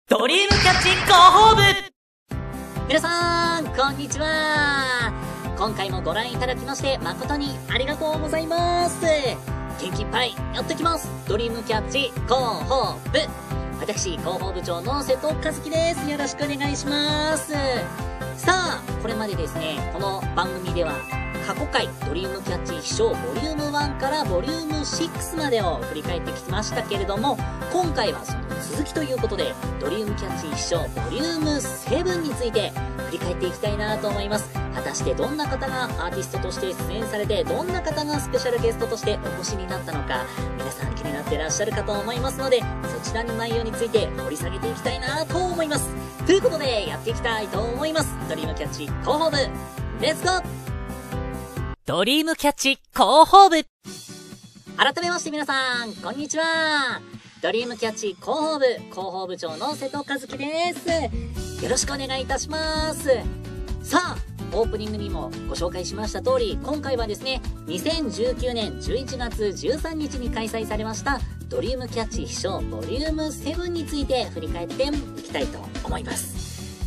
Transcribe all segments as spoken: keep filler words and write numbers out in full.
ドリームキャッチ広報部。 皆さんこんにちは。今回もご覧いただきまして誠にありがとうございます。元気いっぱいやってきますドリームキャッチ広報部。私広報部長の瀬戸和樹です。よろしくお願いします。さあこれまでですね、この番組では過去回ドリームキャッチ秘書ボリュームワンからボリュームシックスまでを振り返ってきましたけれども、今回はその続きということでドリームキャッチ秘書ボリュームセブンについて振り返っていきたいなと思います。果たしてどんな方がアーティストとして出演されて、どんな方がスペシャルゲストとしてお越しになったのか、皆さん気になってらっしゃるかと思いますので、そちらの内容について掘り下げていきたいなと思います。ということでやっていきたいと思います。ドリームキャッチ広報部レッツゴー。 ドリームキャッチ広報部。 改めまして皆さんこんにちは。ドリームキャッチ広報部広報部長の瀬戸和樹です。よろしくお願いいたします。さあオープニングにもご紹介しました通り、今回はですねにせんじゅうきゅうねんじゅういちがつじゅうさんにちに開催されましたドリームキャッチ秘書ボリュームセブンについて振り返っていきたいと思います。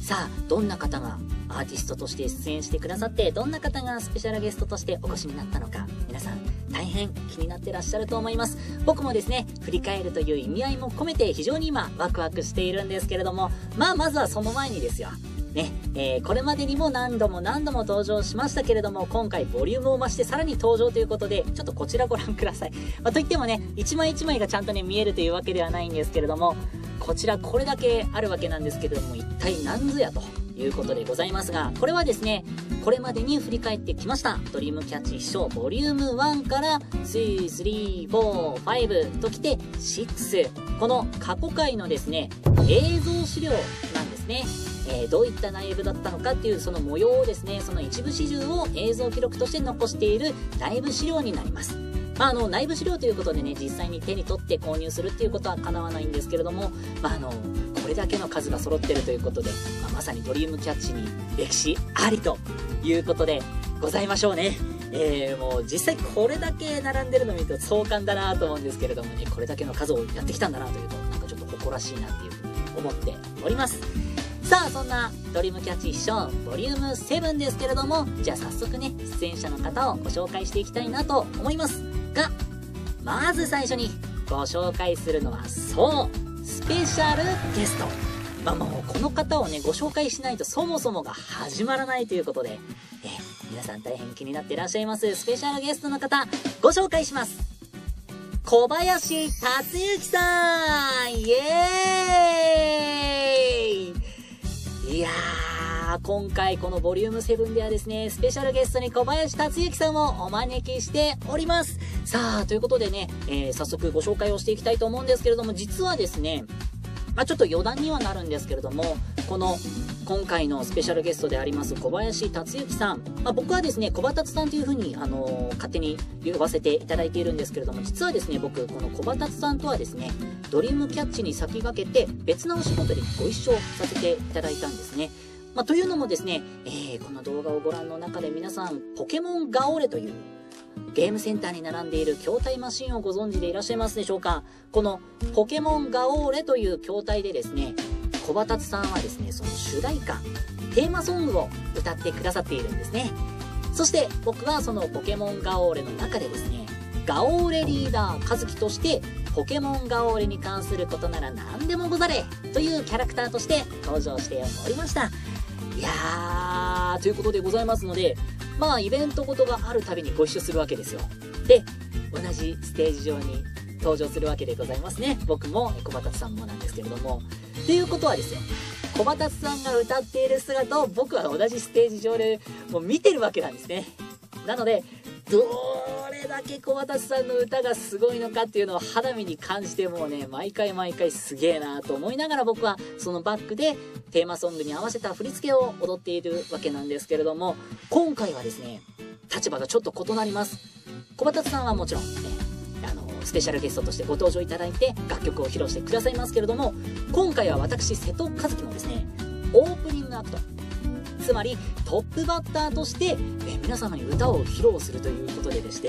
さあどんな方がアーティストとして出演してくださって、どんな方がスペシャルゲストとしてお越しになったのか、皆さん大変気になってらっしゃると思います。僕もですね振り返るという意味合いも込めて非常に今ワクワクしているんですけれども、まあまずはその前にですよね、えー、これまでにも何度も何度も登場しましたけれども、今回ボリュームを増してさらに登場ということで、ちょっとこちらご覧ください。まあ、といってもね一枚一枚がちゃんとね見えるというわけではないんですけれども、こちらこれだけあるわけなんですけれども、一体何ぞやということでございますが、これはですねこれまでに振り返ってきましたドリームキャッチ秘書ボリュームワンからに、さん、よん、ごときてろく、この過去回のですね映像資料なんですね。えー、どういった内部だったのかっていうその模様をですね、その一部始終を映像記録として残している内部資料になります。まあ、あの内部資料ということでね、実際に手に取って購入するっていうことは叶わないんですけれども、まあ、あのこれだけの数が揃ってるということで、まあ、まさにドリームキャッチに歴史ありということでございましょうね。えー、もう実際これだけ並んでるのを見ると壮観だなと思うんですけれどもね、これだけの数をやってきたんだなというと、なんかちょっと誇らしいなっていうふうに思っております。さあそんなドリームキャッチ秘書ボリュームセブンですけれども、じゃあ早速ね出演者の方をご紹介していきたいなと思いますが、まず最初にご紹介するのはそうスペシャルゲスト。まあもうこの方をねご紹介しないとそもそもが始まらないということで、えー、皆さん大変気になっていらっしゃいますスペシャルゲストの方ご紹介します。小林達之さん、イエーイ。いやー今回このボリュームセブンではですねスペシャルゲストに小林達之さんをお招きしております。さあということでね、えー、早速ご紹介をしていきたいと思うんですけれども、実はですねまあ、ちょっと余談にはなるんですけれども、この今回のスペシャルゲストであります小林達之さん、まあ、僕はですね小林さんというふうに、あのー、勝手に呼ばせていただいているんですけれども、実はですね僕この小林さんとはですねドリームキャッチに先駆けて別なお仕事でご一緒させていただいたんですね。まあ、というのもですね、えー、この動画をご覧の中で皆さんポケモンガオーレというゲームセンターに並んでいる筐体マシンをご存知でいらっしゃいますでしょうか。このポケモンガオーレという筐体でですね小畑さんはですねその主題歌テーマソングを歌ってくださっているんですね。そして僕はそのポケモンガオーレの中でですねガオーレリーダー和樹としてポケモンガオーレに関することなら何でもござれというキャラクターとして登場しておりました。いやーということでございますので、まあイベントごとがあるたびにご一緒するわけですよ。で同じステージ上に登場するわけでございますね。僕も小畑さんもなんですけれども、ということはですよ小畑さんが歌っている姿を僕は同じステージ上でもう見てるわけなんですね。なのでどれだけ小畑さんの歌がすごいのかっていうのを肌身に感じて、もうね毎回毎回すげえなと思いながら僕はそのバックでテーマソングに合わせた振り付けを踊っているわけなんですけれども、今回はですね立場がちょっと異なります。小畑さんはもちろん、ね、あのスペシャルゲストとしてご登場いただいて楽曲を披露してくださいますけれども、今回は私瀬戸和樹もですねオープニングアクト、つまりトップバッターとしてえ皆様に歌を披露するということででして、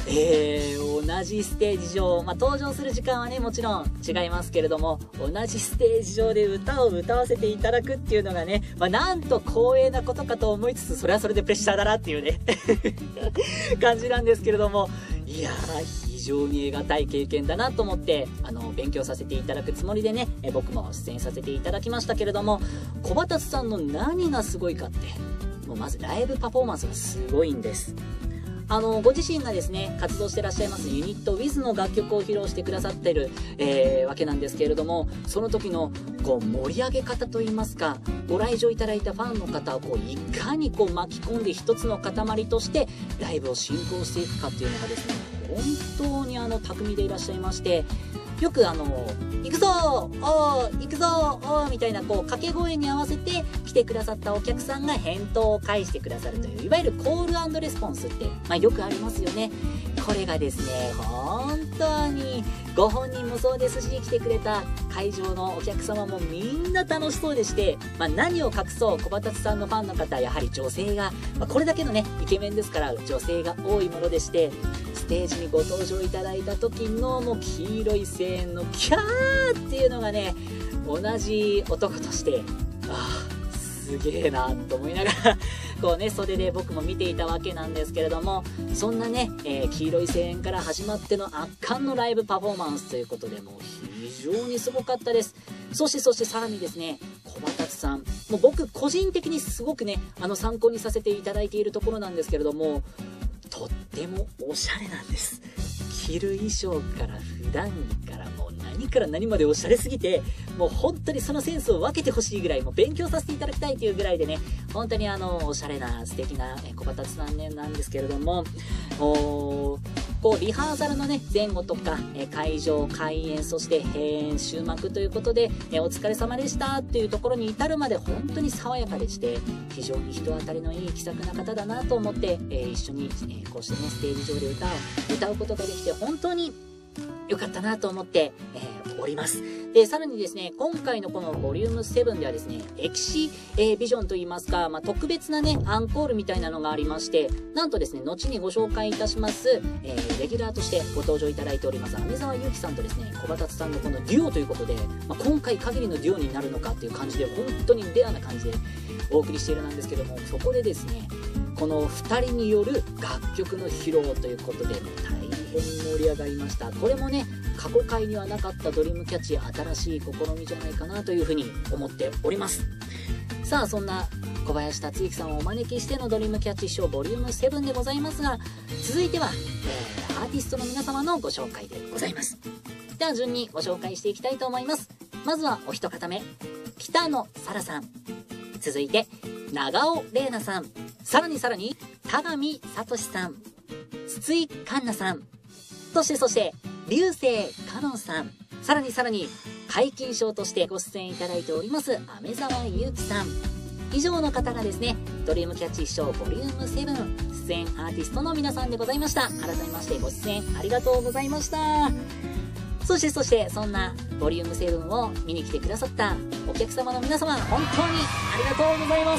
えー、同じステージ上、まあ、登場する時間はね、もちろん違いますけれども、同じステージ上で歌を歌わせていただくっていうのがね、まあ、なんと光栄なことかと思いつつ、それはそれでプレッシャーだなっていうね、感じなんですけれども、いやー、非常に得難い経験だなと思って、あの、勉強させていただくつもりでね、え僕も出演させていただきましたけれども、小畑さんの何がすごいかって、もうまずライブパフォーマンスがすごいんです。あの、ご自身がですね、活動してらっしゃいますユニット Wiz の楽曲を披露してくださってる、えー、わけなんですけれども、その時の、こう、盛り上げ方といいますか、ご来場いただいたファンの方を、こう、いかにこう、巻き込んで一つの塊として、ライブを進行していくかっていうのがですね、本当にあの、巧みでいらっしゃいまして、よくあの、行くぞーおー行くぞーおーみたいなこう掛け声に合わせて来てくださったお客さんが返答を返してくださるという、いわゆるコール&レスポンスって、まあよくありますよね。これがですね、本当にご本人もそうですし、来てくれた会場のお客様もみんな楽しそうでして、まあ何を隠そう、小畑さんのファンの方、やはり女性が、まあこれだけのね、イケメンですから女性が多いものでして、ステージにご登場いただいた時のもう黄色い声援のキャーっていうのがね、同じ男として、ああ、すげえなと思いながら、こうね、袖で僕も見ていたわけなんですけれども、そんなね、えー、黄色い声援から始まっての圧巻のライブパフォーマンスということで、もう非常にすごかったです。そしてそしてさらにですね、小畑さん、もう僕個人的にすごくね、あの参考にさせていただいているところなんですけれども、とってもおしゃれなんです。着る衣装から普段着からもう何から何までおしゃれすぎて、もう本当にそのセンスを分けてほしいぐらい、もう勉強させていただきたいというぐらいでね、本当にあのおしゃれな素敵な小畑さん、ね、なんですけれども、おこうリハーサルのね前後とか会場開演、そして閉演終幕ということで、お疲れ様でしたっていうところに至るまで本当に爽やかでして、非常に人当たりのいい気さくな方だなと思って、えー、一緒に、えー、こうしてねステージ上で歌を歌うことができて本当に良かったなと思って、えー、おります。で、さらにですね、今回のこのボリュームセブンではですね、歴史、えー、ビジョンといいますか、まあ、特別なね、アンコールみたいなのがありまして、なんとですね、後にご紹介いたします、えー、レギュラーとしてご登場いただいております、飴沢祐希さんとですね、小畑さんのこのデュオということで、まあ、今回限りのデュオになるのかっていう感じで、本当にレアな感じでお送りしているなんですけども、そこでですね、このふたりによる楽曲の披露ということで、大変盛り上がりました。これもね、過去回にはなかったドリームキャッチ、新しい試みじゃないかなというふうに思っております。さあ、そんな小林達之さんをお招きしてのドリームキャッチショーボリュームセブンでございますが、続いては、えー、アーティストの皆様のご紹介でございます。では順にご紹介していきたいと思います。まずはお一方目、北野沙羅さん、続いて長尾玲奈さん、さらにさらに田上聡さん、筒井環奈さん、そしてそして流星かのんさん、さらにさらに皆勤賞としてご出演いただいております飴沢祐希さん、以上の方がですね、ドリームキャッチショーボリュームセブン出演アーティストの皆さんでございました。改めましてご出演ありがとうございました。そしてそしてそんなボリュームセブンを見に来てくださったお客様の皆様、本当にありがとうございます。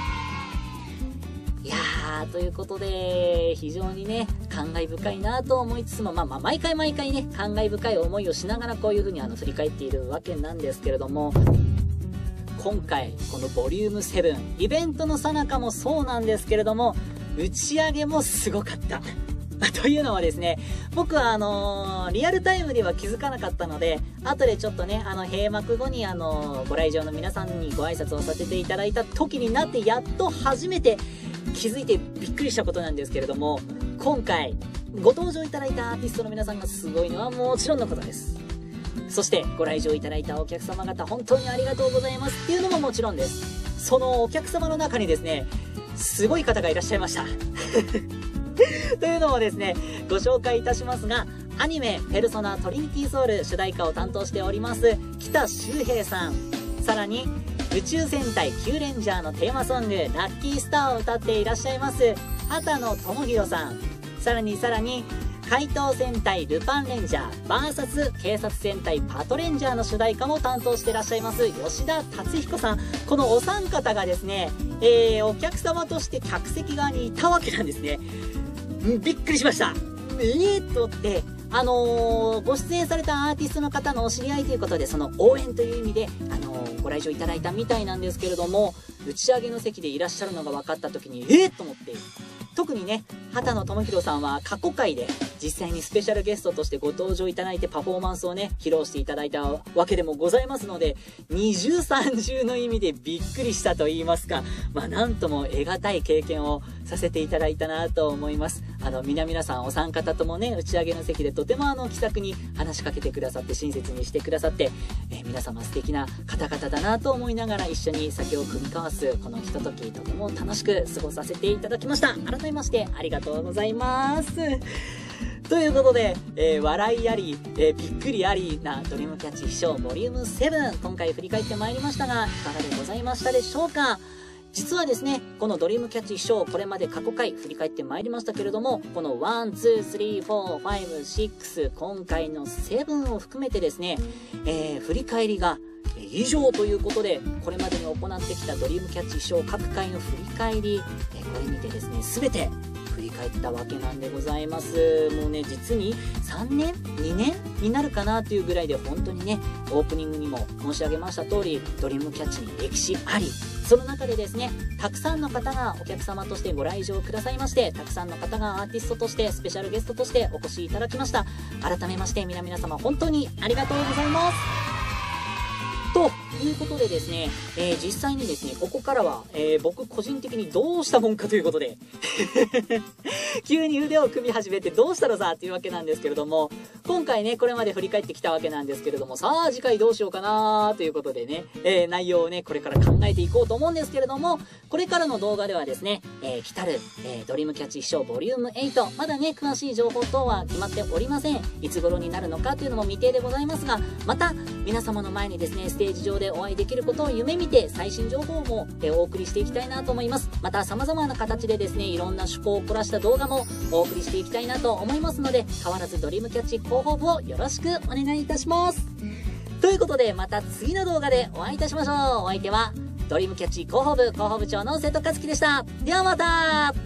いやー、ということで非常にね感慨深いなと思いつつも、まあまあ毎回毎回ね感慨深い思いをしながらこういう風にあの振り返っているわけなんですけれども、今回このボリュームセブンイベントの最中もそうなんですけれども、打ち上げもすごかったというのはですね、僕はあのー、リアルタイムでは気づかなかったので、後でちょっとねあの閉幕後にあのー、ご来場の皆さんにご挨拶をさせていただいた時になってやっと初めて気づいてびっくりしたことなんですけれども、今回ご登場いただいたアーティストの皆さんがすごいのはもちろんのことです。そしてご来場いただいたお客様方、本当にありがとうございますっていうのももちろんです。そのお客様の中にですね、すごい方がいらっしゃいましたというのもですね、ご紹介いたしますが、アニメペルソナトリニティソウル主題歌を担当しております北修平さん、さらに宇宙戦隊キューレンジャーのテーマソングラッキースターを歌っていらっしゃいます畑野智博さん、さらにさらに怪盗戦隊ルパンレンジャー ブイエス 警察戦隊パトレンジャーの主題歌も担当していらっしゃいます吉田達彦さん、このお三方がですね、えー、お客様として客席側にいたわけなんですね。びっくりしました。 えーっとって、あのー、ご出演されたアーティストの方のお知り合いということで、その応援という意味で、あのー、ご来場いただいたみたいなんですけれども、打ち上げの席でいらっしゃるのが分かった時に、えーっと思って、特にね、畑野智博さんは過去回で実際にスペシャルゲストとしてご登場いただいてパフォーマンスをね、披露していただいたわけでもございますので、二重三重の意味でびっくりしたと言いますか、まあなんとも得難い経験をさせていただいたなと思います。あの、皆々さんお三方ともね、打ち上げの席でとてもあの、気さくに話しかけてくださって、親切にしてくださって、えー、皆様素敵な方々だなと思いながら一緒に酒を酌み交わすこのひととき、とても楽しく過ごさせていただきました。改めましてありがとうございます。ということで、えー、笑いあり、えー、びっくりありなドリームキャッチ飛翔ボリュームセブン、今回振り返ってまいりましたが、いかがでございましたでしょうか。実はですね、このドリームキャッチ飛翔、これまで過去回振り返ってまいりましたけれども、このワン、ツー、スリー、フォー、ファイブ、シックス、今回のセブンを含めてですね、えー、振り返りが以上ということで、これまでに行ってきたドリームキャッチ飛翔各回の振り返り、えー、これにてですね、すべて振り返ったわけなんでございます。もうね、実にさんねんにねんになるかなというぐらいで、本当にね、オープニングにも申し上げました通り、ドリームキャッチに歴史あり、その中でですね、たくさんの方がお客様としてご来場くださいまして、たくさんの方がアーティストとしてスペシャルゲストとしてお越しいただきました。改めまして皆々様本当にありがとうございます。ということでですね、えー、実際にですね、ここからは、えー、僕個人的にどうしたもんかということで急に腕を組み始めてどうしたのさっていうわけなんですけれども、今回ね、これまで振り返ってきたわけなんですけれども、さあ次回どうしようかなということでね、えー、内容をね、これから考えていこうと思うんですけれども、これからの動画ではですね、えー、来たる、えー、ドリームキャッチ飛翔ボリュームエイト、まだね、詳しい情報等は決まっておりません。いつ頃になるのかというのも未定でございますが、また皆様の前にですね、ステージ上でお会いできることを夢見て、最新情報も、えー、お送りしていきたいなと思います。また様々な形でですね、いろんな趣向を凝らした動画もお送りしていきたいなと思いますので、変わらずドリームキャッチ広報部をよろしくお願いいたします。ということで、また次の動画でお会いいたしましょう。お相手はドリームキャッチ広報部広報部長の瀬戸和樹でした。ではまた。